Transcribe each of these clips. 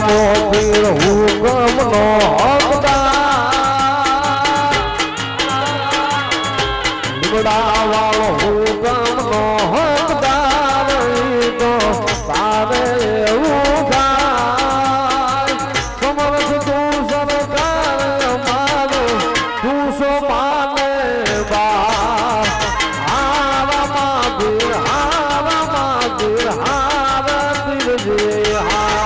રામો પીર હુકમનો હકદાર લીમડા વાળો હુકમનો હકદાર તો તારે એવું થાય સમરથ તું સરકાર મારો તું સો માને બા હારા પીર હારા પીર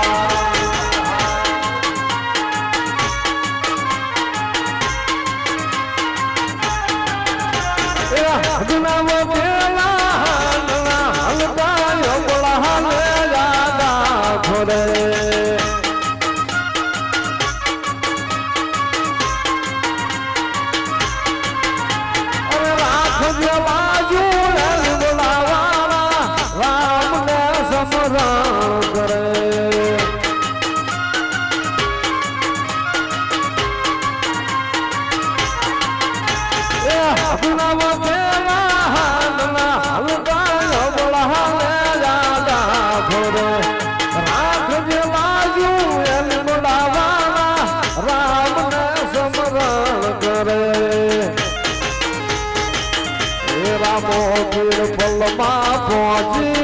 રામો પીર પલમાં પહોંચી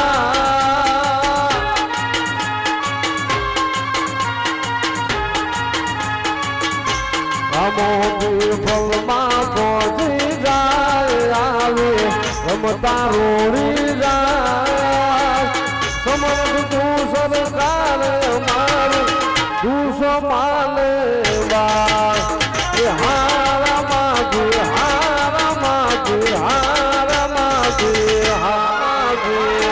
રામો પીર પલમાં પહોંચી જાય આવે રમતા રોડી જાય સમરથ તું સરકાર મારું તું સો માને બા હારા માગી હારા માગી હારા માગી હાગી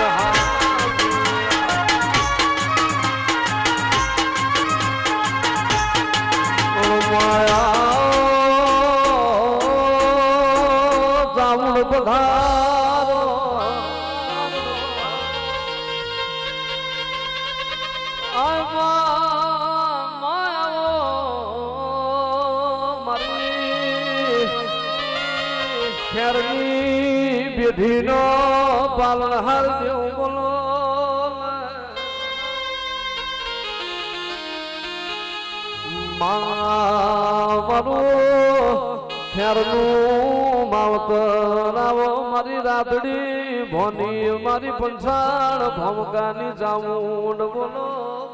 માયા ચાવડ પધારો ખેરની બેઠીનો પાલનહાર જેવું બોલો મારું ખેરનું માવતર આવો મારી રાતડી ભોની મારી પંચાળ ભમકાની ચામુંડ બોલો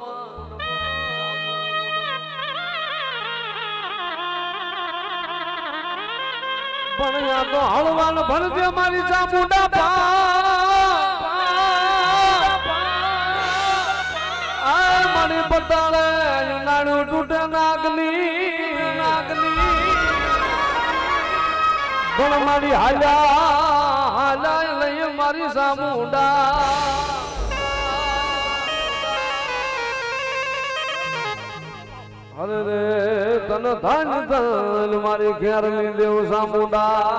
પણ યા તો હળવાન ભરજે મારી ચામુંડા મારી પતાળે નાણું તૂટે નાગની પણ મારી હાલ્યા લઈ મારી ચામુંડા અરે રે તન ધન ધન મારી ઘેર ની દેવ ચામુંડા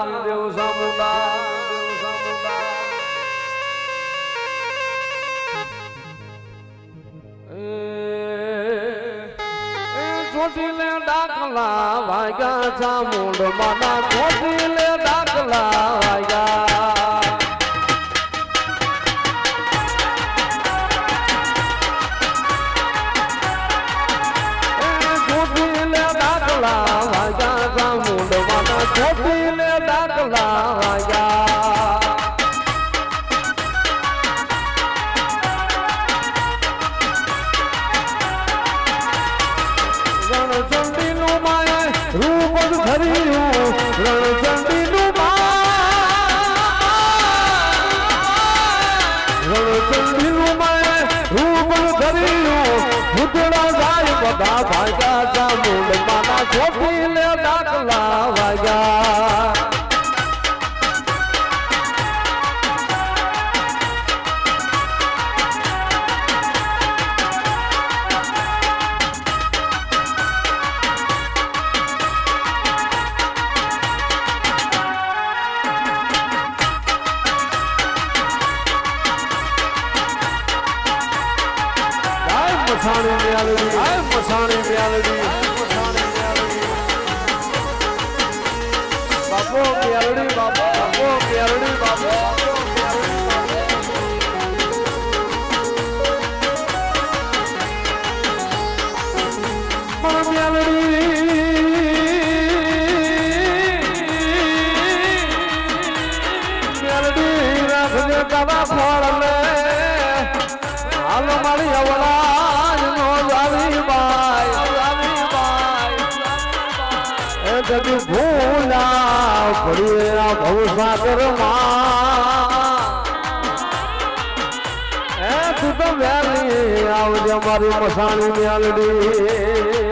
ચોટીલે ડાકલા વાગ્યા ચામુંડ માના ચોટીલે ડાકલા વાગ્યા ચોટીલે ડાકલા વાગ્યા ચામુંડ માના ચોટીલે ડાકલા વાગ્યા રણચંડીનું માય રૂપ જ ધર્યું રણચંડીનું માય રૂપ જ ધર્યું ભૂતળા જાય બધા ભાગ્યા ચામુંડ માના ચોટીલે ડાકલા વાગ્યા મસાણી મ્યાલડી બાપો મ્યાલડી બાપો તારા ફળ લે હાલ મારી અવરાજ નો જાવી બાઈ એ કદી ભૂલા પડી આ ભવસાગર માં એ તું તો વેલી આવજે મારી મસાણી મેલડી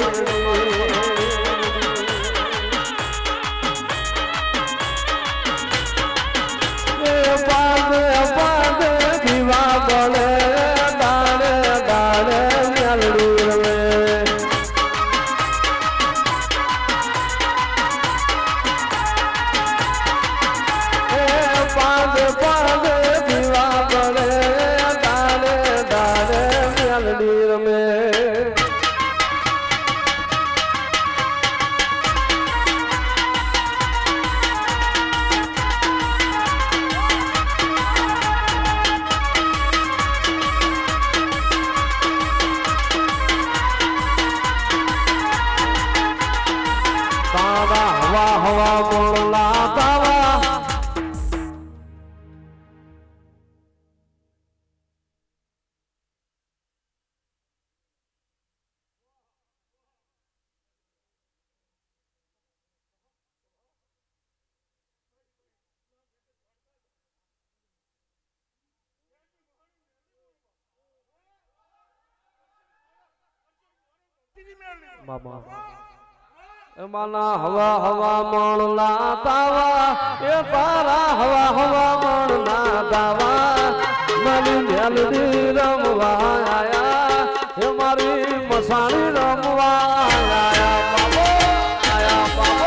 માના હવા હવા મણ ના તાવા એ તારા હવા હવા મણ ના તાવા મારી મેલડી રમવા આયા એ મારી મસાણી રમવા આયા બાબો આયા બાબો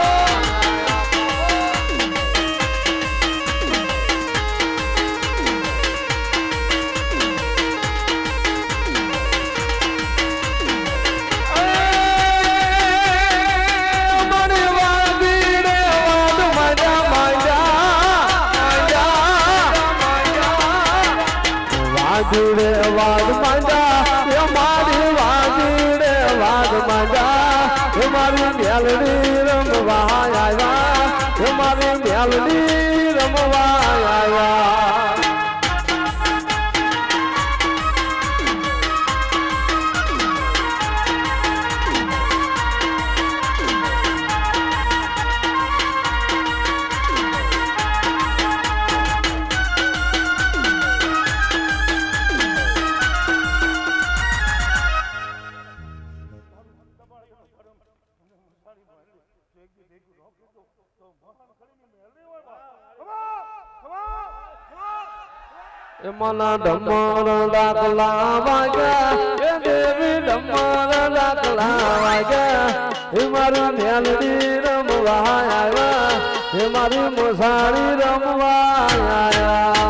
વાગીડે વાગ માંડા એ મારી વાગીડે વાગ માંડા એ મારી મેલડી રમવા આવ્યા એ મારી મેલડી રમવા આવ્યા મના ડમર ડાકલા વાગ્યા એ દેવી ડમર ડાકલા વાગ્યા એ મારી મેલડી રમવા આવ્યા એ મારી મસાણી રમવા આવ્યા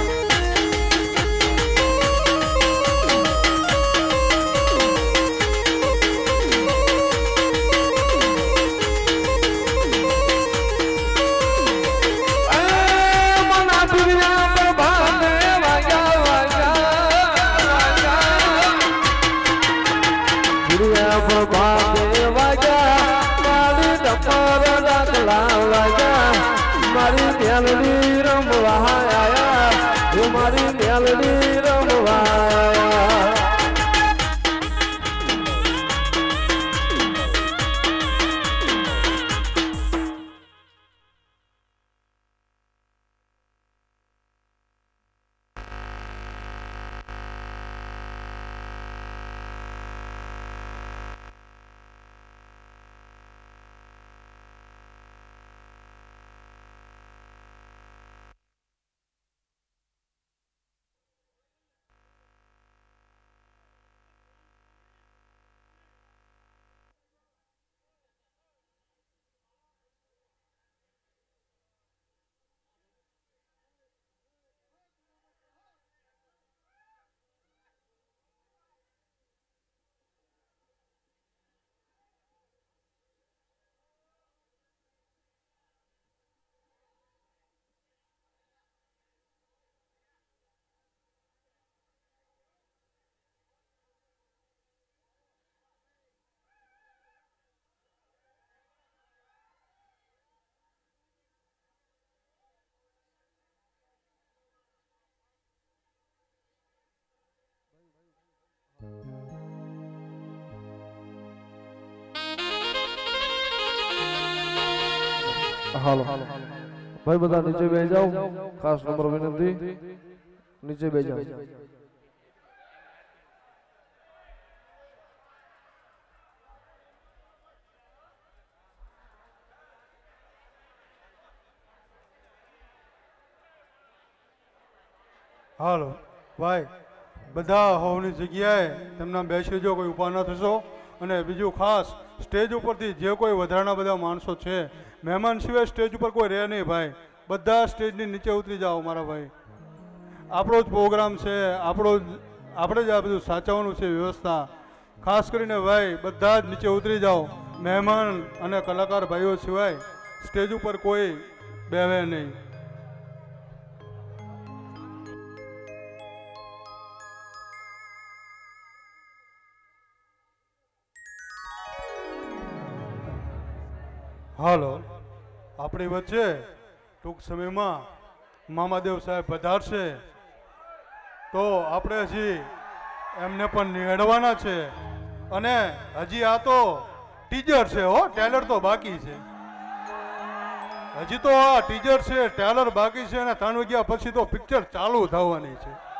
મારી મેલડી રમવા આયા મારી મેલડી રમવા આયા હાલો ભાઈ બધા નીચે બેસી જાઓ, ખાસ નંબર વિનંતી, નીચે બેસી જાઓ. હાલો ભાઈ, બધા હોવની જગ્યાએ તેમના બેસી જો, કોઈ ઊભા ન થશો. અને બીજું ખાસ, સ્ટેજ ઉપરથી જે કોઈ વધારાના બધા માણસો છે, મહેમાન સિવાય સ્ટેજ ઉપર કોઈ રહે નહીં ભાઈ. બધા સ્ટેજની નીચે ઉતરી જાઓ મારા ભાઈ. આપણો જ પ્રોગ્રામ છે, આપણે જ આ બધું સાચવવાનું છે વ્યવસ્થા. ખાસ કરીને ભાઈ બધા જ નીચે ઉતરી જાઓ. મહેમાન અને કલાકાર ભાઈઓ સિવાય સ્ટેજ ઉપર કોઈ બેવે નહીં. હાલો, આપણી વચ્ચે ટૂંક સમયમાં મામાદેવ સાહેબ પધારશે, તો આપણે હજી એમને પણ નિહાળવાના છે. અને હજી આ તો ટીઝર છે હો, ટ્રેલર તો બાકી છે. હજી તો આ ટીઝર છે, ટ્રેલર બાકી છે, અને 3 વાગ્યા પછી તો પિક્ચર ચાલુ થવાની છે.